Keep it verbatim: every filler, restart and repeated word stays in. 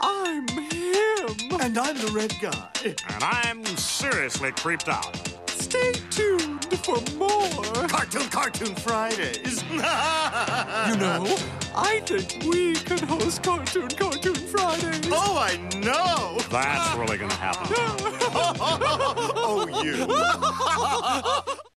I'm him. And I'm the red guy. And I'm seriously creeped out. Stay tuned for more Cartoon Cartoon Fridays. You know, I think we can host Cartoon Cartoon Fridays. Oh, I know. That's really gonna happen. Oh, you.